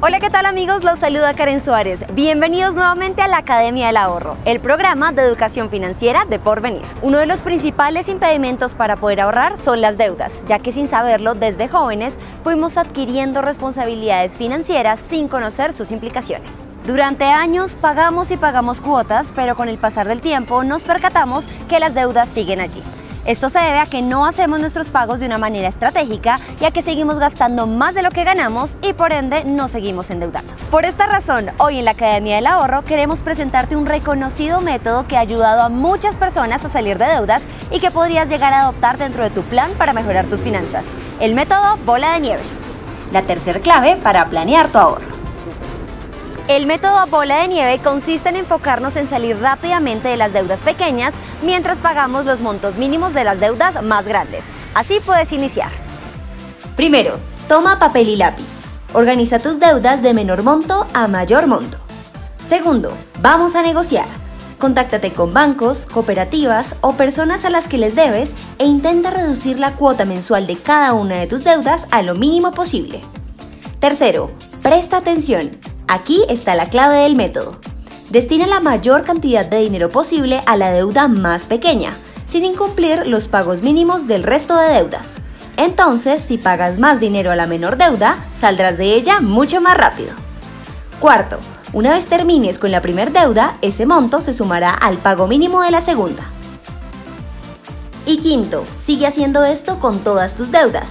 Hola, ¿qué tal amigos? Los saluda Karen Suárez. Bienvenidos nuevamente a la Academia del Ahorro, el programa de educación financiera de Porvenir. Uno de los principales impedimentos para poder ahorrar son las deudas, ya que sin saberlo desde jóvenes fuimos adquiriendo responsabilidades financieras sin conocer sus implicaciones. Durante años pagamos y pagamos cuotas, pero con el pasar del tiempo nos percatamos que las deudas siguen allí. Esto se debe a que no hacemos nuestros pagos de una manera estratégica y a que seguimos gastando más de lo que ganamos y por ende nos seguimos endeudando. Por esta razón, hoy en la Academia del Ahorro queremos presentarte un reconocido método que ha ayudado a muchas personas a salir de deudas y que podrías llegar a adoptar dentro de tu plan para mejorar tus finanzas. El método Bola de Nieve. La tercera clave para planear tu ahorro. El método Bola de Nieve consiste en enfocarnos en salir rápidamente de las deudas pequeñas mientras pagamos los montos mínimos de las deudas más grandes. Así puedes iniciar. Primero, toma papel y lápiz. Organiza tus deudas de menor monto a mayor monto. Segundo, vamos a negociar. Contáctate con bancos, cooperativas o personas a las que les debes e intenta reducir la cuota mensual de cada una de tus deudas a lo mínimo posible. Tercero, presta atención. Aquí está la clave del método. Destina la mayor cantidad de dinero posible a la deuda más pequeña, sin incumplir los pagos mínimos del resto de deudas. Entonces, si pagas más dinero a la menor deuda, saldrás de ella mucho más rápido. Cuarto, una vez termines con la primera deuda, ese monto se sumará al pago mínimo de la segunda. Y quinto, sigue haciendo esto con todas tus deudas.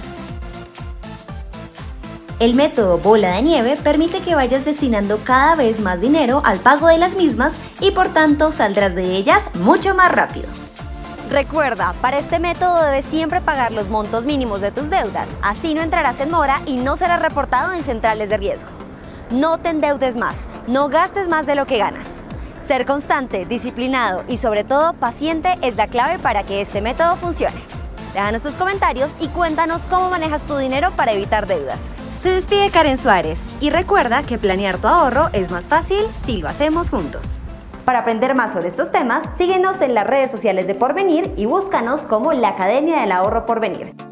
El método Bola de Nieve permite que vayas destinando cada vez más dinero al pago de las mismas y por tanto saldrás de ellas mucho más rápido. Recuerda, para este método debes siempre pagar los montos mínimos de tus deudas, así no entrarás en mora y no serás reportado en centrales de riesgo. No te endeudes más, no gastes más de lo que ganas. Ser constante, disciplinado y sobre todo paciente es la clave para que este método funcione. Déjanos tus comentarios y cuéntanos cómo manejas tu dinero para evitar deudas. Se despide Karen Suárez y recuerda que planear tu ahorro es más fácil si lo hacemos juntos. Para aprender más sobre estos temas, síguenos en las redes sociales de Porvenir y búscanos como la Academia del Ahorro Porvenir.